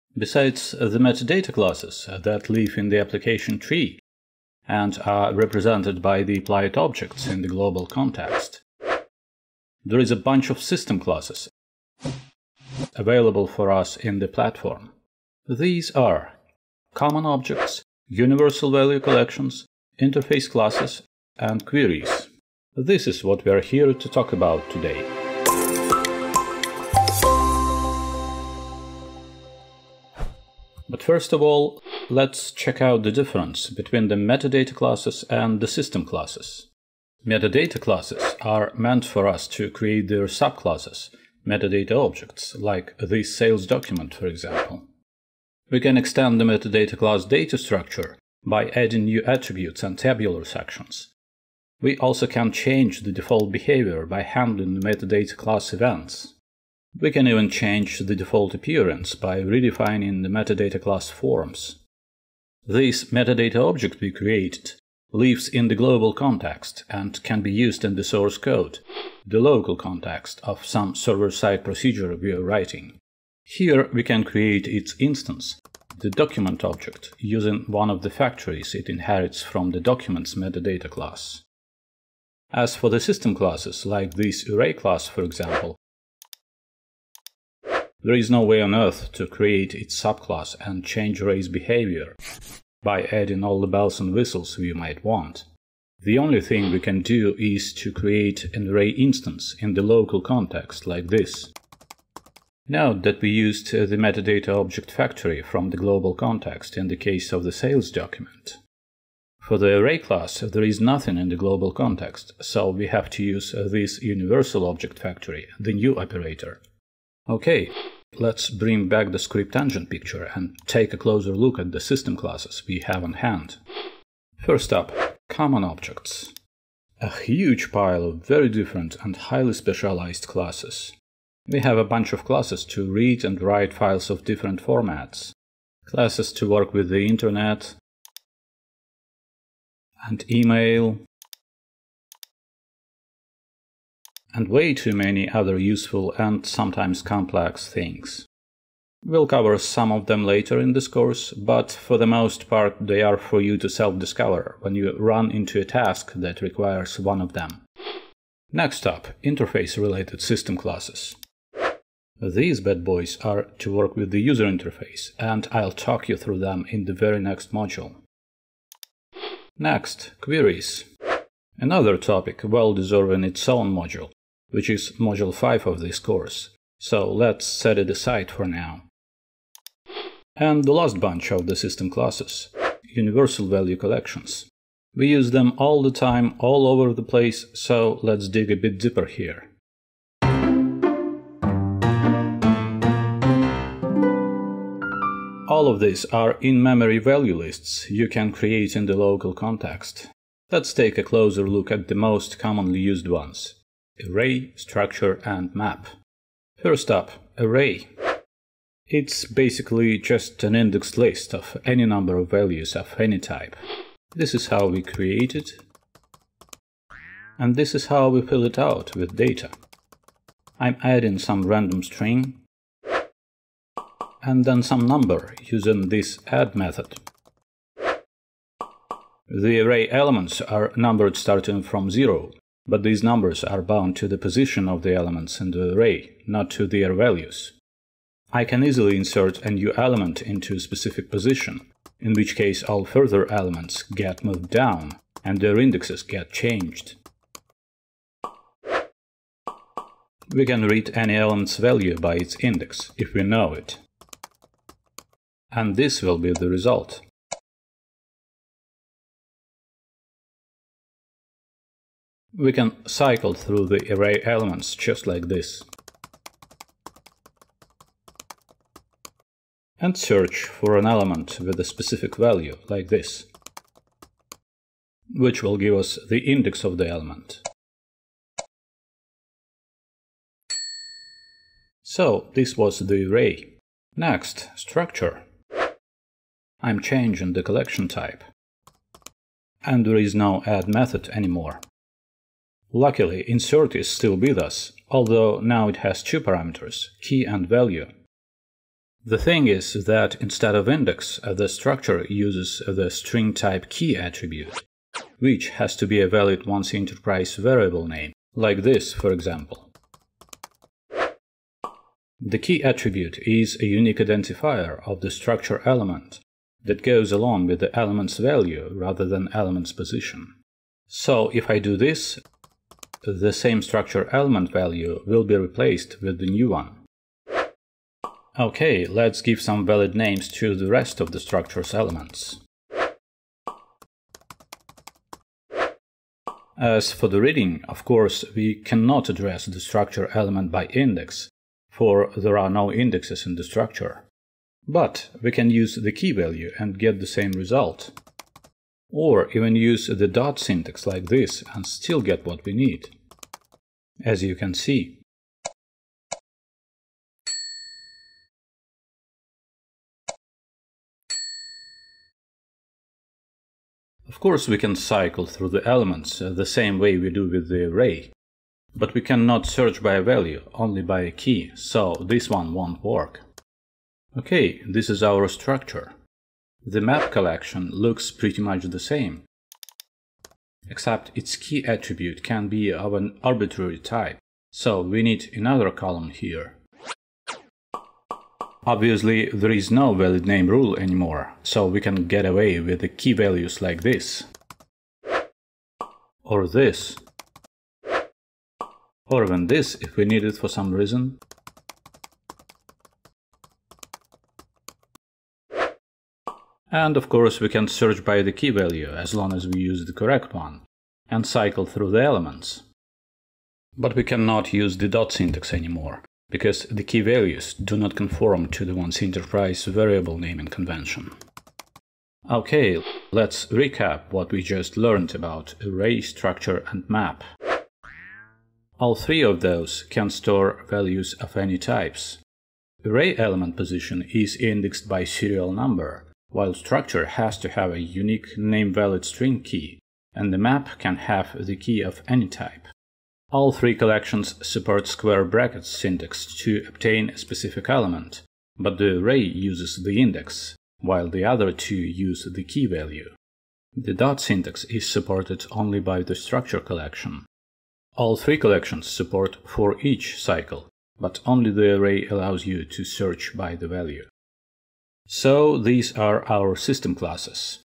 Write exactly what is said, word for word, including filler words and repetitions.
Besides the metadata classes that live in the application tree and are represented by the applied objects in the global context, there is a bunch of system classes available for us in the platform. These are common objects, universal value collections, interface classes, and queries. This is what we are here to talk about today. But first of all, let's check out the difference between the metadata classes and the system classes. Metadata classes are meant for us to create their subclasses, metadata objects, like this sales document, for example. We can extend the metadata class data structure by adding new attributes and tabular sections. We also can change the default behavior by handling the metadata class events. We can even change the default appearance by redefining the metadata class forms. This metadata object we created lives in the global context and can be used in the source code, the local context of some server-side procedure we are writing. Here we can create its instance, the document object, using one of the factories it inherits from the document's metadata class. As for the system classes, like this array class, for example, there is no way on earth to create its subclass and change array's behavior by adding all the bells and whistles we might want. The only thing we can do is to create an array instance in the local context like this. Note that we used the metadata object factory from the global context in the case of the sales document. For the array class, there is nothing in the global context, so we have to use this universal object factory, the new operator. Okay, let's bring back the script engine picture and take a closer look at the system classes we have on hand. First up, common objects. A huge pile of very different and highly specialized classes. We have a bunch of classes to read and write files of different formats, classes to work with the internet and email, and way too many other useful and sometimes complex things. We'll cover some of them later in this course, but for the most part they are for you to self-discover when you run into a task that requires one of them. Next up, interface-related system classes. These bad boys are to work with the user interface, and I'll talk you through them in the very next module. Next, queries. Another topic well deserving its own module, which is module five of this course, so let's set it aside for now. And the last bunch of the system classes, universal value collections. We use them all the time, all over the place, so let's dig a bit deeper here. All of these are in-memory value lists you can create in the local context. Let's take a closer look at the most commonly used ones: array, structure, and map. First up, array. It's basically just an indexed list of any number of values of any type. This is how we create it, and this is how we fill it out with data. I'm adding some random string and then some number using this add method. The array elements are numbered starting from zero, but these numbers are bound to the position of the elements in the array, not to their values. I can easily insert a new element into a specific position, in which case all further elements get moved down and their indexes get changed. We can read any element's value by its index, if we know it. And this will be the result. We can cycle through the array elements just like this, and search for an element with a specific value like this, which will give us the index of the element. So this was the array. Next, structure. I'm changing the collection type, and there is no add method anymore. Luckily, insert is still with us, although now it has two parameters, key and value. The thing is that instead of index, the structure uses the string type key attribute, which has to be a valid once enterprise variable name, like this, for example. The key attribute is a unique identifier of the structure element that goes along with the element's value rather than element's position. So if I do this, the same structure element value will be replaced with the new one. Okay, let's give some valid names to the rest of the structure's elements. As for the reading, of course, we cannot address the structure element by index, for there are no indexes in the structure. But we can use the key value and get the same result. Or even use the dot syntax like this and still get what we need. As you can see. Of course, we can cycle through the elements the same way we do with the array. But we cannot search by a value, only by a key, so this one won't work. Okay, this is our structure. The map collection looks pretty much the same, except its key attribute can be of an arbitrary type, so we need another column here. Obviously, there is no valid name rule anymore, so we can get away with the key values like this, or this, or even this if we need it for some reason. And of course we can search by the key value as long as we use the correct one, and cycle through the elements. But we cannot use the dot syntax anymore, because the key values do not conform to the once enterprise variable naming convention. Okay, let's recap what we just learned about array, structure and map. All three of those can store values of any types. Array element position is indexed by serial number, while structure has to have a unique name-valid string key, and the map can have the key of any type. All three collections support square brackets syntax to obtain a specific element, but the array uses the index, while the other two use the key value. The dot syntax is supported only by the structure collection. All three collections support for each cycle, but only the array allows you to search by the value. So these are our system classes.